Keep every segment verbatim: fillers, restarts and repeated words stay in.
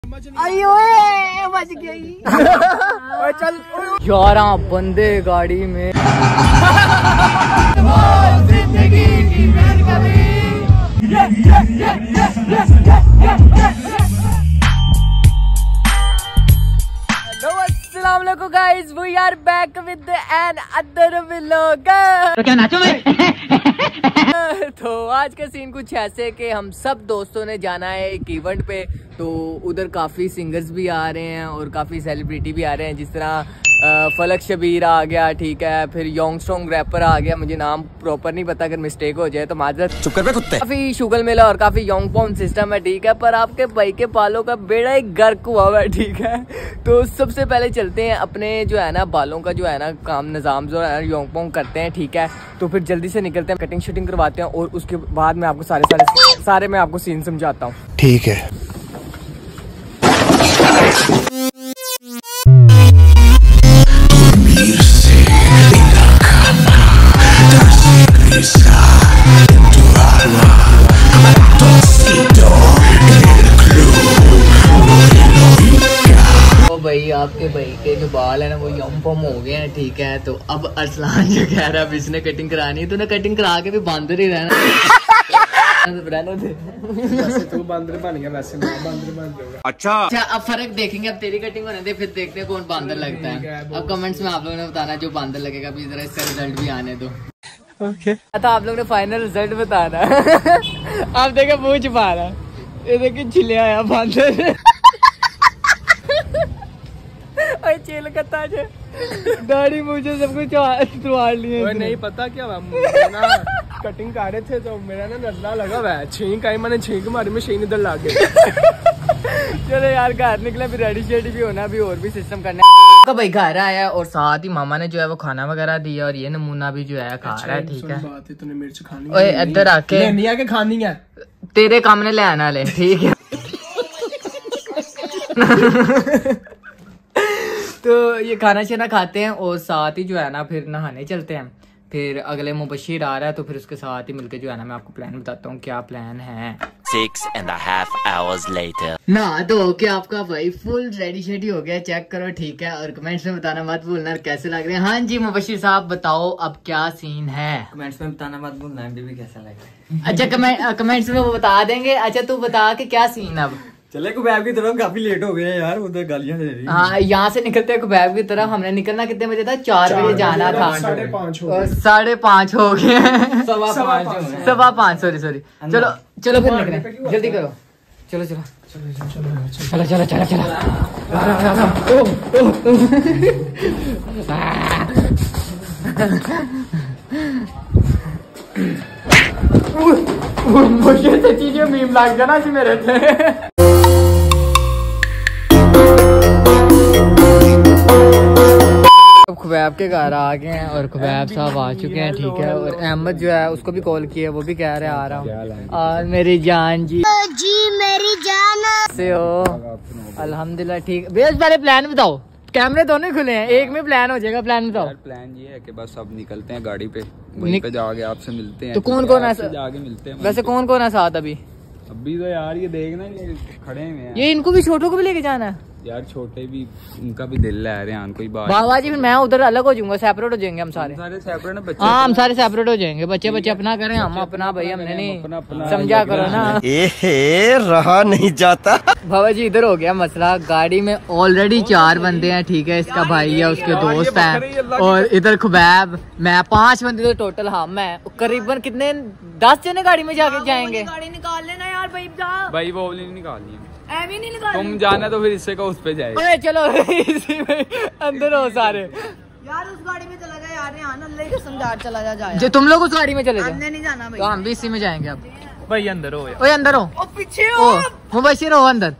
अयो बच गई। चल ग्यारह बंदे गाड़ी में। जिंदगी की अस्सलाम वालेकुम guys, we are back with another vlog. तो क्या नाचो मैं? तो आज का सीन कुछ ऐसे कि हम सब दोस्तों ने जाना है एक इवेंट पे, तो उधर काफ़ी सिंगर्स भी आ रहे हैं और काफ़ी सेलिब्रिटी भी आ रहे हैं, जिस तरह फलक शबीर आ गया, ठीक है, फिर योंगस्ट्रॉन्ग रैपर आ गया, मुझे नाम प्रॉपर नहीं पता, अगर मिस्टेक हो जाए तो माजरत। चुप कर बे कुत्ते। काफ़ी शुगल मेला और काफ़ी योंग पॉन सिस्टम है, ठीक है, पर आपके भाई के बालों का बेड़ा एक गर्क हुआ हुआ है, ठीक है। तो सबसे पहले चलते हैं अपने जो है ना बालों का जो है ना काम निज़ाम जो है योंग पोंग करते हैं, ठीक है। तो फिर जल्दी से निकलते हैं, कटिंग शूटिंग करवाते हैं और उसके बाद मैं आपको सारे सारे सारे मैं आपको सीन समझाता हूँ, ठीक है। भाई आपके भाई के जो बाल है ना वो यम पम हो गए हैं, ठीक है। तो अब अरसलान जो कह रहा है अब इसने कटिंग करानी है, तो ना कटिंग करा के भी बांदर ही रहना। वैसे तू बांदर बन गया, वैसे मैं बांदर बन जाऊंगा। अच्छा अच्छा अब फर्क देखेंगे, अब तेरी कटिंग होने दे, फिर देखते हैं कौन बांदर लगता है। अब कमेंट्स में आप लोगों ने बताना जो बांदर लगेगा, अभी जरा इसका रिजल्ट भी आने दो। ओके तो आप लोगों ने फाइनल रिजल्ट बताना। आप देखो मुँह छुपा रहा, ये देखिए छिले आया बांदर। चेल कता दाढ़ी मुझे सब कुछ तुड़वा लिए। नहीं पता क्या ना कटिंग कर रहे थे तो मेरा ना नजला लगा हुआ है, छींक आई, मैंने छींक मारी, में शीन इधर ला गई। चलो यार घर निकला, फिर रेडी शेडी भी होना, भी और भी सिस्टम करना है। भाई घर आया और साथ ही मामा ने जो है वो खाना वगैरह दिया और ये नमूना भी जो है खा रहा है, ठीक है। बात है तूने मिर्च खानी, ओए इधर आके नहीं आके खानी है, तेरे काम ने ले आना ले, ठीक है। तो ये खाना शाना खाते हैं और साथ ही जो है ना फिर नहाने चलते हैं। फिर अगले मुबशिर आ रहा है, तो फिर उसके साथ ही मिलके जो है ना मैं आपको प्लान बताता हूँ क्या प्लान है। Six and a half hours later. ना तो ओके आपका भाई फुल रेडी शेडी हो गया, चेक करो, ठीक है, और कमेंट्स में बताना मत भूलना कैसे लग रहे हैं। हाँ जी मुबशिर साहब बताओ अब क्या सीन है, कमेंट्स में बताना मत भूलना भी कैसा लग रहा है। अच्छा कमेंट कमेंट्स में वो बता देंगे। अच्छा तू बता के क्या सीन अब। चले कुबैब की तरफ, काफी लेट हो गए हैं यार, उधर गालियां दे रही। हाँ यहाँ से निकलते हैं कुबैब की तरफ। हमने निकलना कितने बजे था? चार बजे जाना था, साढ़े पाँच साढ़े पाँच हो गए, सवा पाँच सवा पाँच सॉरी सॉरी। चलो चलो फिर निकले, जल्दी करो, चलो चलो चलो चलो चलो चलो मुझे तो चीजें मीम लाग जाना जी मेरे थे। खुबैब के घर आ गए हैं और खुबैब साहब आ चुके हैं, ठीक है। और अहमद जो है उसको भी कॉल किया, वो भी कह रहे आ रहा हूँ। और मेरी जान जी जी मेरी जान से हो अल्हम्दुलिल्लाह, ठीक। भैया पहले प्लान बताओ, कैमरे दोनों ही खुले हैं, एक में प्लान हो जाएगा। प्लान बताओ। प्लान ये है कि बस अब निकलते हैं गाड़ी पे, वहीं पे जाके आपसे मिलते हैं। तो कौन कौन है जाके मिलते हैं वैसे, कौन कौन है साथ अभी? अभी तो यार ये देखना, ये खड़े हुए हैं, ये इनको भी छोटों को भी लेके जाना है यार, छोटे भी उनका भी दिल है रेहान, कोई बात बाबा जी। फिर मैं उधर अलग हो जाऊंगा, सेपरेट हो जाएंगे हम सारे सारे सेपरेट ना बच्चे। हाँ हम सारे सेपरेट हो जाएंगे, बच्चे बच्चे अपना करें, हम अपना, भाई हमने नहीं समझा करो ना। ए रहा नहीं जाता। बाबा जी इधर हो गया मसला, गाड़ी में ऑलरेडी चार बंदे हैं, ठीक है, इसका भाई है, उसके दोस्त है, और इधर खुबैब, मैं, पांच बंदे तो टोटल। हाँ मैं करीबन कितने दस जने गाड़ी में जाके जाएंगे। गाड़ी निकाल लेना यार भाई, भाई वो नहीं निकालनी है, ऐवी नहीं निकाल, तुम जाना तो फिर इससे का उस पे जाए। अरे चलो इसी में अंदर हो सारे यार, उस गाड़ी में चला जाए यार, यहाँ अल्लाह की कसम यार, चला जा जाए। जो तुम लोग उस गाड़ी में चले जाओ, हमने नहीं जाना भाई, तो हम भी इसी में जाएंगे अब। भाई अंदर हो, ओए अंदर हो, ओ पीछे हो, मुबशिर हो अंदर।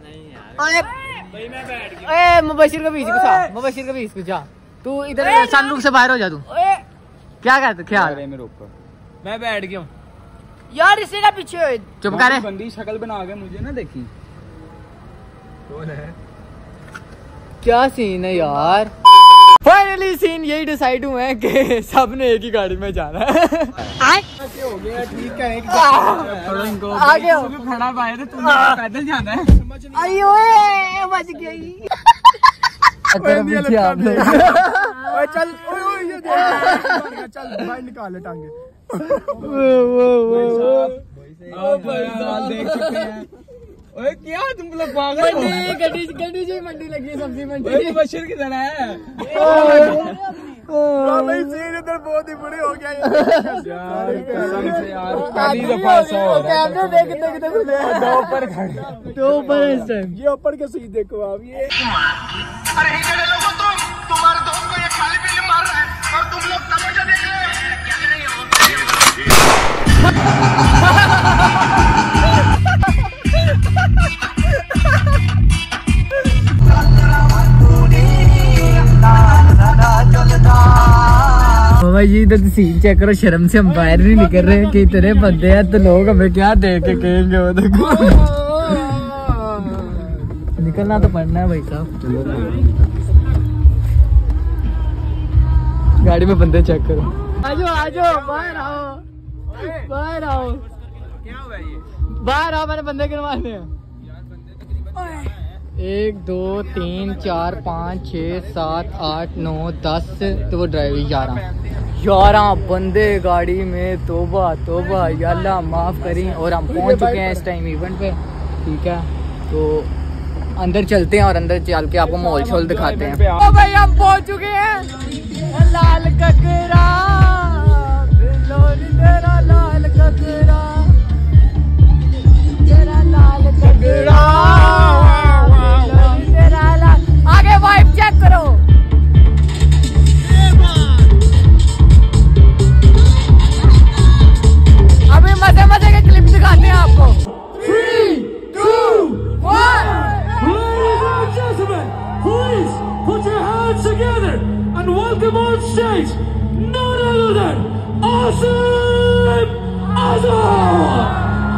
ओए मुबशिर का बीच घुसा, मुबशिर का बीच घुसा, तू इधर सनरूफ से बाहर हो जा। तू क्या कहते ख्याल में रोक, मैं बैठ गया हूँ यार, इसी का पीछे हो। चुप करे, बंदी शक्ल बना के मुझे ना देखी। कौन है? क्या सीन है यार। फाइनली सीन यही डिसाइड हुए हैं कि सब ने एक ही गाड़ी में जाना है। हो गया ठीक है एक आगे हो खड़ा पाए थे तुमने पैदल जाना है आयो बच गई। पीछे आप लोग चल ये देख चल भाई निकाल ले टांगे देख चुके हैं। ओए क्या तुम लोग पागल हो? मंडी गड्डी गड्डी जी मंडी लगी है सब्जी मंडी बशीर की तरह है भाई सीन इधर बहुत ही बुरी हो गया यार कसम से यार पहली दफा ऐसा हो रहा है। कैमरे देख देख देख दो ऊपर खड़े दो ऊपर इस टाइम ये ऊपर के सीन देखो आप ये अरे ही जड़े लोगों तुम तुम्हारे दोस्त को ये खाली पीली मार रहा है और तुम लोग तमाशा देख रहे हैं क्या कर रहे हो? भाई जी इधर सीन चेक करो, शर्म से हम बाहर नहीं निकल रहे कि इतने बंदे हैं तो लोग हमें क्या देख के कहेंगे। वो देखो निकलना तो पड़ना है भाई साहब। गाड़ी में बंदे चेक करो। आजो आजो बाहर आओ बाहर आओ क्या हुआ ये बाहर आओ, मैंने बंदे गिनवाने हैं। एक दो तीन चार पाँच छः सात आठ नौ दस तो वो ड्राइवर ग्यारह ग्यारह बंदे गाड़ी में। तोबा तोबा या अल्लाह माफ़ करें। और हम पहुंच चुके हैं इस टाइम इवेंट पे, ठीक है। तो अंदर चलते हैं और अंदर चल के आपको मॉल शॉल दिखाते हैं। ओ भाई हम पहुंच चुके हैं। लाल ककरा तेरा लाल ककरा तेरा लाल ककरा तेरा लाल। आगे वाइब चेक करो। अभी मजे मजे के क्लिप दिखाते हैं आपको। Three two one. Please put your hands together and welcome on stage none other than Awesome Azam!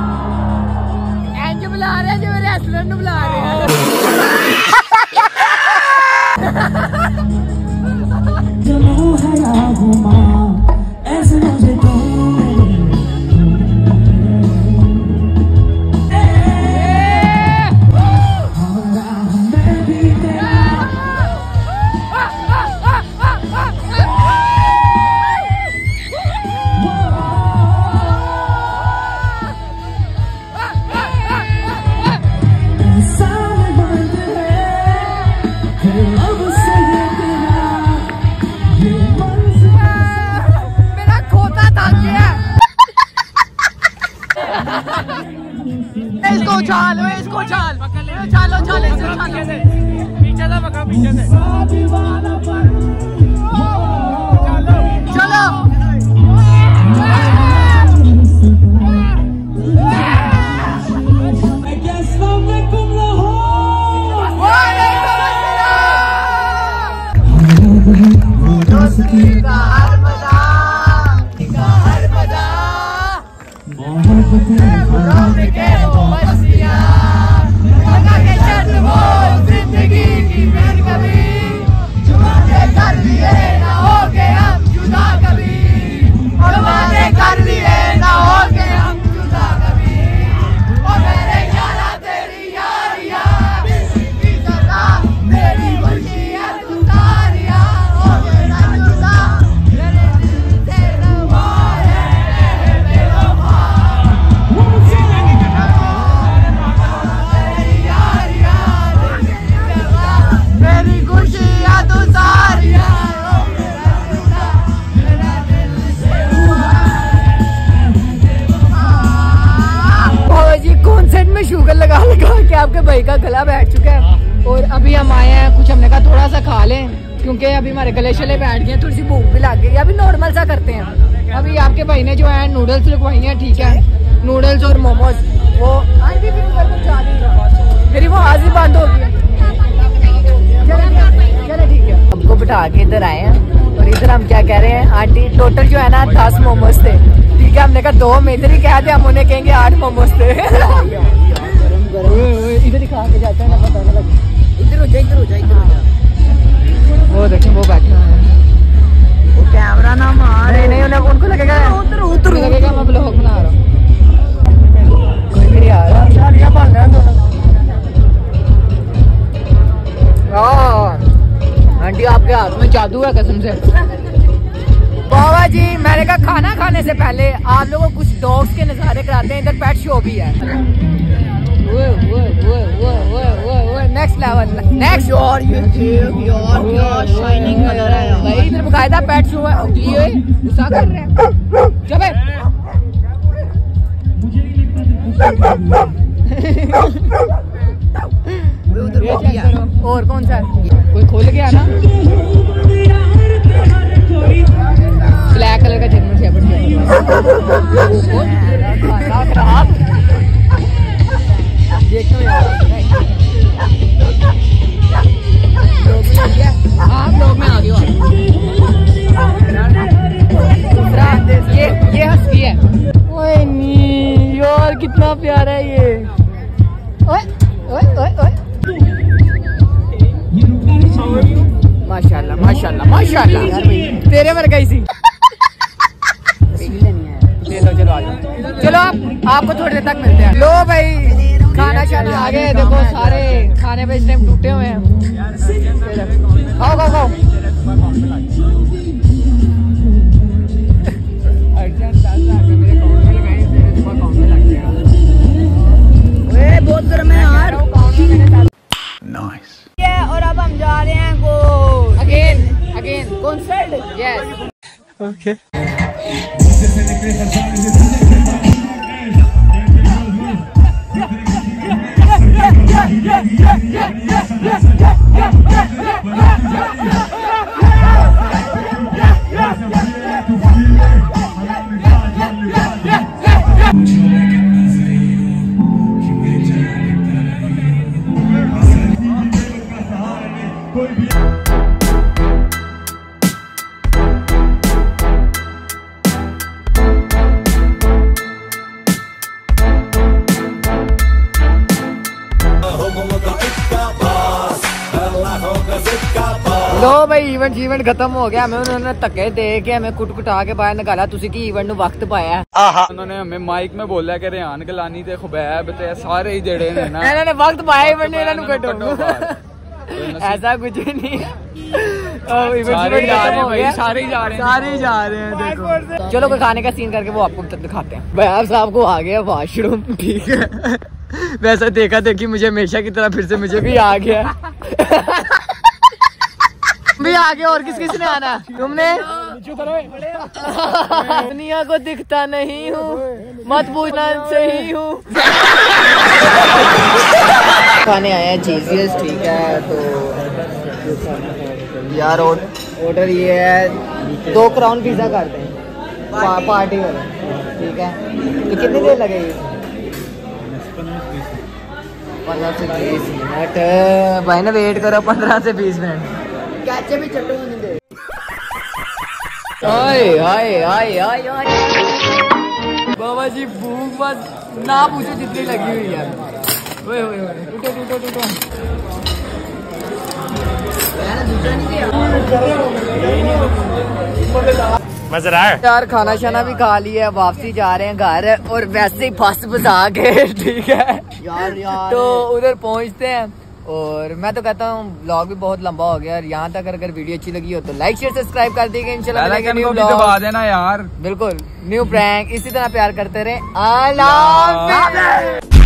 एंज बुला रहे हैं जो मेरे रेस्टोरेंट बुला रहे हैं। ऐसे मुझे तो इसको उछाल इसको उछाल उछालो उछालो पीछे से पकड़ो पीछे से चलो। शुगर लगा लगा के आपके भाई का गला बैठ चुका है। और अभी हम आए हैं, कुछ हमने कहा थोड़ा सा खा लें क्योंकि अभी हमारे गले शले बैठ गए, थोड़ी सी भूख भी लग गई। अभी नॉर्मल सा करते हैं। अभी आपके भाई ने जो है नूडल्स लिखवाई हैं, ठीक है, नूडल्स और मोमोज। वो मेरी वो आज ही बंद हो गई। चलो ठीक है, हमको बिठा के इधर आए हैं और इधर हम क्या कह रहे हैं, आंटी टोटल जो है ना दस मोमोज थे, ठीक है। हमने कहा दो में इधर ही कह थे, हम उन्हें कहेंगे आठ मोमोज थे। इधर ही खा के जाते हैं ना, पता नहीं लगे। इधर हो जा इधर हो जा इधर हो जा। वो देखें वो बैठा है, वो कैमरा ना मार। नहीं नहीं उन्हें उनको लगेगा उतर उतर लगेगा मैं ब्लॉग बना रहा हूँ। कोई भी नहीं आ रहा। आंटी आपके हाथ में जादू है कसम से। बाबा जी मैंने कहा खाना खाने से पहले आप लोगों को कुछ डॉग्स के नज़ारे कराते हैं, इधर पेट शो भी है। नेक्स्ट लेवल नेक्स्ट यार ये देख यार क्या शाइनिंग कलर है यार। भाई इधर बकायदा पेट शो है। ये गुस्सा कर रहे हैं जबे और कौन सा कोई खोल गया ना ब्लैक कलर का जर्मन शेफर्ड खराब देखो यार आप लोग में आ गए हो। ये ये हस्की है। ओए नी यार कितना प्यारा है ये। ओए ओए ओए ओए माशाल्लाह माशाल्लाह माशाल्लाह तेरे मर गई सी। चलो चलो आ जाओ। चलो आप आपको थोड़ी देर तक मिलते हैं। लो भाई खाना शाना आ गए। देखो सारे खाने पे इस टाइम टूटे हुए हैं। खाओ खाओ खाओ। बहुत गर्म है यार। नाइस। और अब हम जा रहे हैं go again again concert. Yes okay लो भाई इवेंट इवेंट खत्म हो गया। हमें उन्होंने धक्के दे के हमें कुट-कुटा के बाहर निकाला। तुसी की इवेंट वक्त पाया। उन्होंने हमें माइक में बोला कि रेहान गलानी ते खुबैब ते सारे ही जेड़े ने ना इन्होंने वक्त पाया इवेंट इन्होंने कटो। ऐसा कुछ नहीं है। सारे जा रहे हैं भाई, सारे ही जा रहे हैं, सारे ही जा रहे हैं। देखो चलो कोई खाने का सीन करके वो आपको दिखाते हैं। भाई साहब को आ गया वॉशरूम ठीक है। वैसा देखा देखी मुझे हमेशा की तरह फिर से मुझे भी आ गया। भी आ गया। और किस किस ने आना तुमने? दुनिया को दिखता नहीं हूँ मत पूछना सही हूँ। खाने आया जीजीएस ठीक है। तो यार ऑर्डर ये है दो क्राउन पिज्जा कर दें पा, पार्टी वाला ठीक है। तो कितनी देर लगेगी? पंद्रह से बीस मिनट भाई ना वेट करो। पंद्रह से बीस मिनट कैचे भी चट्टू नहीं दे। हाय हाय हाय हाय हाय बाबा जी भूख बस ना पूछो जितनी लगी हुई है। ओए ओए ओए टूटो टूटो टूटो। मजा आ रहा यार खाना शाना भी खा लिया है। वापसी जा रहे हैं घर और वैसे ही फंस फंसा के ठीक है यार यार। तो उधर पहुंचते हैं। और मैं तो कहता हूँ ब्लॉग भी बहुत लंबा हो गया। और यहाँ तक अगर वीडियो अच्छी लगी हो तो लाइक शेयर सब्सक्राइब कर दीजिए। इंशाल्लाह न्यू ब्लॉग देना यार। बिल्कुल न्यू प्रैंक इसी तरह प्यार करते रहे। अल्लाह